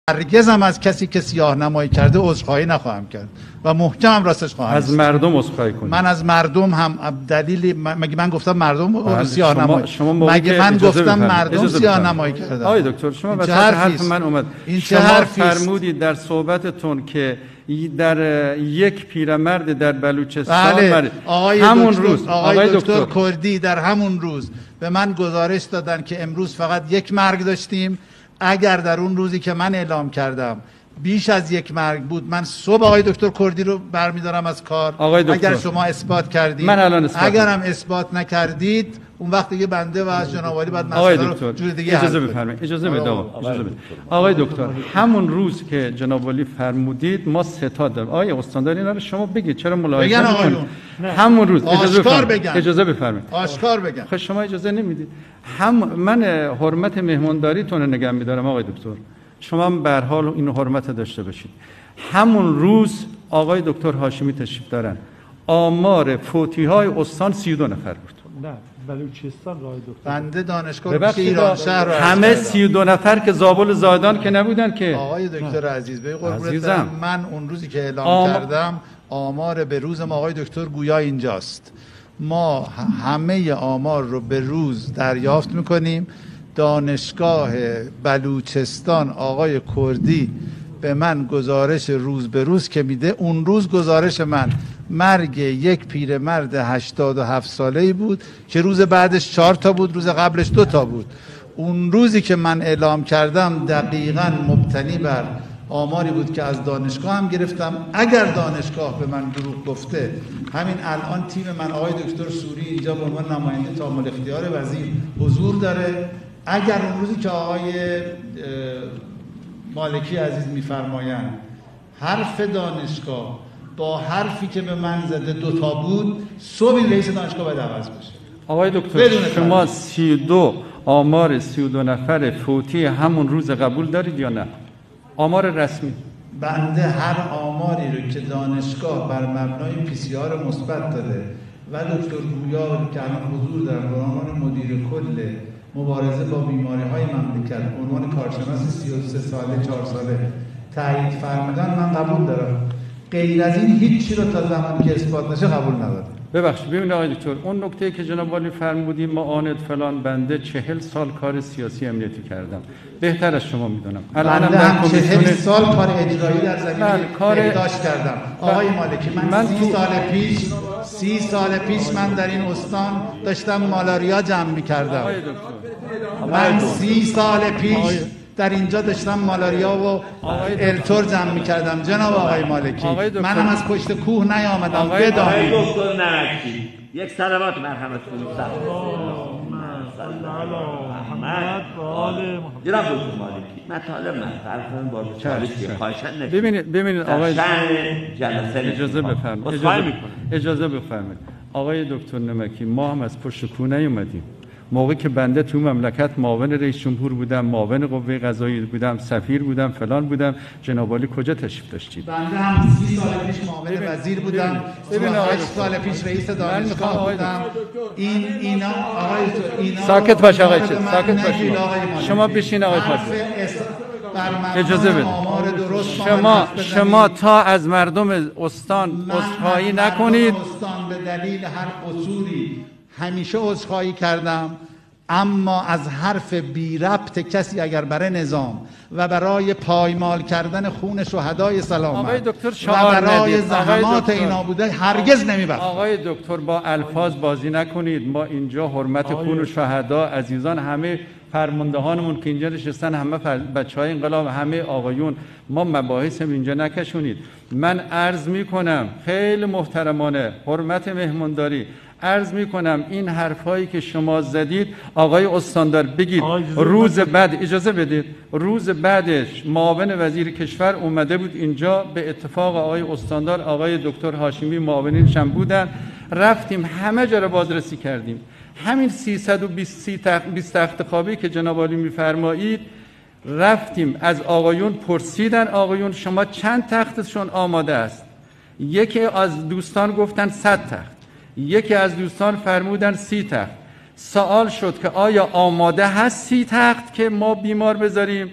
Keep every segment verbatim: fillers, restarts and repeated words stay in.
هرگزم از کسی که سیاه نمایی کرده عذرخواهی نخواهم کرد و محکمم راستش خواهم از مردم عذرخواهی کنید. من از مردم هم دلیلی مگه من گفتم مردم سیاه نمایی شما مگه من گفتم مردم سیاه نمایی کردن؟ آقای دکتر شما وسط حرف من اومد این شما فرمودید در صحبتتون که در یک پیرمرد در بلوچستان بله. آقای همون دکتر، روز آقای, آقای دکتر, دکتر کردی در همون روز به من گزارش دادن که امروز فقط یک مرگ داشتیم. اگر در اون روزی که من اعلام کردم بیش از یک مرگ بود، من صبح آقای دکتر کردی رو برمیدارم از کار. اگر شما اثبات کردید، من الان اثبات اگر هم اثبات نکردید اون وقت دیگه بنده و از جناب عالی بعد مسئله رو جور دیگه اجازه بفرمایید. اجازه بدید اجازه بدید. آقای دکتر همون روز که جناب عالی فرمودید ما ستاد داریم. آقای استاندار اینا رو شما بگید چرا ملاحظه می‌کنید؟ همون روز اجازه بفرمایید. اجازه بفرمایید. آشکار بگم. خب شما اجازه نمیدید. هم من حرمت مهمانداریتون رو نگه می‌دارم آقای دکتر. شما به هر حال این حرمت داشته باشید. همون روز آقای دکتر هاشمی تشریف دارن. آمار فوتی‌های استان سی و دو نفر بود. نه بلوچستان راه دکتر بنده دانشگاه ایران شهر همه سی و دو نفر که زابل زادان که نبودن که آقای دکتر عزیز به قربونت من اون روزی که اعلام آم... کردم آمار به روز ما آقای دکتر گویا اینجاست. ما همه آمار رو به روز دریافت میکنیم. دانشگاه بلوچستان آقای کردی به من گزارش روز به روز که میده، اون روز گزارش من مرگ یک پیرمرد هشتاد و هفت ساله‌ای بود که روز بعدش چهار تا بود، روز قبلش دو تا بود. اون روزی که من اعلام کردم دقیقاً مبتنی بر آماری بود که از دانشگاه هم گرفتم. اگر دانشگاه به من دروغ گفته، همین الان تیم من آقای دکتر سوری اینجا به عنوان نماینده تامل اختیار وزیر حضور داره. اگر اون روزی که آقای مالکی عزیز میفرمایند حرف دانشگاه با حرفی که به من زده دوتا بود، صبح این رئیس دانشگاه باید عوض بشه. آقای دکتر شما سی و دو آمار سی و دو نفر فوتی همون روز قبول دارید یا نه؟ آمار رسمی. بنده هر آماری رو که دانشگاه بر مبنای پی سی آر مثبت داده و دکتر گویا که الان حضور دارن به عنوان مدیر کل مبارزه با بیماری‌های مملکت، عنوان کارشناس سی و سه ساله چهار ساله تایید فرمودن، من قبول دارم. غیر از این هیچی رو تا زمانی که اثبات نشه قبول ندارم. ببخشید ببینید آقای دکتر، اون نکته که جناب عالی فرمودیم معاند فلان، بنده چهل سال کار سیاسی امنیتی کردم، بهتر از شما میدونم. الان هم چهل سال کار اجرایی در زمینه بهداشت کردم. آقای مالکی من, من سی سال پیش سی سال پیش من در این استان داشتم مالاریا جمع میکردم. من سی سال پیش در اینجا داشتم مالاریا و التور جمع میکردم. جناب آقای مالکی من هم از پشت کوه نیامدم. بدانید آقای دکتر نمکی یک صلوات مرحمت کنید. جناب دکتر مالکی مطالب من فرضاً با چالش خواهشاً نشید. ببینید ببینید آقای جلسه اجازه بفرمایید. اجازه اجازه بفرمایید. آقای دکتر نمکی ما هم از پشت کوه نیومدیم. موقعی که بنده تو مملکت معاون رئیس جمهور بودم، معاون قوه قضاییه بودم، سفیر بودم، فلان بودم، جناب عالی کجا تشریف داشتید؟ بنده هم سی سال پیش معاون وزیر بودم، هشت سال پیش رئیس دانشگاه بودم. این اینا آقای اینا ساکت باش آقای چه ساکت باش. شما بشین آقای پاس. اجازه بدید. شما شما تا از مردم استان عذرخواهی نکنید. استان به دلیل هر قصوری همیشه عذرخواهی کردم، اما از حرف بی ربط کسی اگر برای نظام و برای پایمال کردن خون شهدای سلامت و برای زحمات اینا بوده هرگز نمیبخشم. آقای دکتر با الفاظ بازی نکنید. ما اینجا حرمت خون شهدا عزیزان، همه فرماندهانمون که اینجا نشستن، همه بچهای انقلاب، همه آقایون، ما مباحث اینجا نکشونید. من عرض میکنم خیلی محترمانه، حرمت مهمانداری، عرض میکنم این حرفایی که شما زدید آقای استاندار بگید روز بعد، اجازه بدید، روز بعدش معاون وزیر کشور اومده بود اینجا، به اتفاق آقای استاندار آقای دکتر هاشمی معاونینش هم بودن، رفتیم همه جا رو بازرسی کردیم. همین سیصد و بیست تخت خوابی که جناب عالی میفرمایید، رفتیم از آقایون پرسیدن آقایون شما چند تختشون آماده است؟ یکی از دوستان گفتن صد تخت، یکی از دوستان فرمودن سی تخت. سوال شد که آیا آماده هست سی تخت که ما بیمار بذاریم؟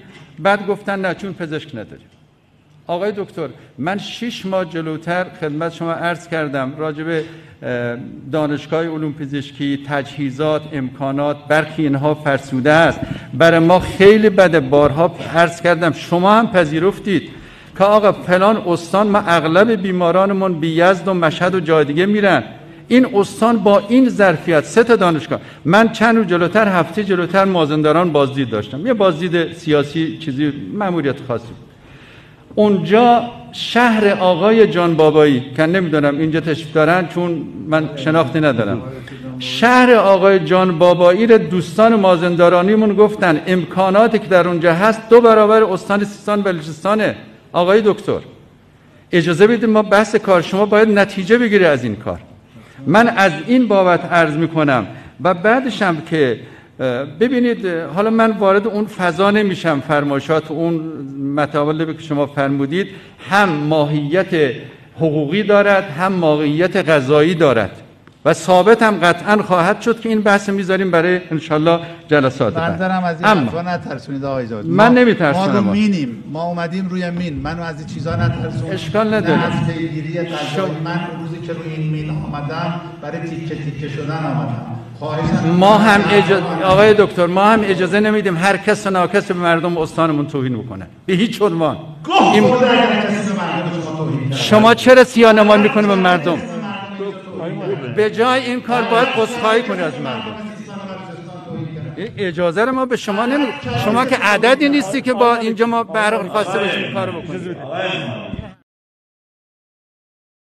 بعد گفتن نه چون پزشک نداریم. آقای دکتر من شش ماه جلوتر خدمت شما عرض کردم راجع به دانشگاه علوم پزشکی، تجهیزات، امکانات، برخی اینها فرسوده است. برای ما خیلی بده. بارها عرض کردم، شما هم پذیرفتید که آقا فلان استان ما اغلب بیمارانمون بی یزد و مشهد و جای دیگه میرن. این استان با این ظرفیت سه تا دانشگاه، من چند روز جلوتر هفته جلوتر مازندران بازدید داشتم، یه بازدید سیاسی چیزی مأموریت خاصی. اونجا شهر آقای جان بابایی که نمیدونم اینجا تشریف دارن چون من شناختی ندارم، شهر آقای جان بابایی رو دوستان مازندرانیمون گفتن امکاناتی که در اونجا هست دو برابر استان سیستان و بلوچستانه. آقای دکتر اجازه بدید ما بحث کار شما باید نتیجه بگیره از این کار. من از این بابت عرض میکنم و بعدش هم که ببینید حالا من وارد اون فضا نمیشم، فرمایشات اون مطالبی که شما فرمودید هم ماهیت حقوقی دارد هم ماهیت قضایی دارد و ثابت هم قطعا خواهد شد که این بحث میذاریم برای انشالله جلسات بعد. منظرم از این حرفا نترسونید آقای زاده. من نمیترسونم. ما رو مینیم، ما اومدیم روی مین، منو از این چیزا نترسون. اشکال نداره. از پیگیری قضایی من روزی که روی این مین آمدم برای تیکه تیکه شدن آمدم. ما هم اجازه آقای دکتر ما هم اجازه نمیدیم هر کس ناکس به مردم استانمون توهین بکنه به هیچ عنوان. این... شما چرا سیاه‌نمایی میکنه به مردم؟ به جای این کار باید عذرخواهی کنی از مردم. اجازه رو ما به شما نمیدیم. شما که عددی نیستی که با اینجا ما برق خواسته باشیم کارو بکنیم.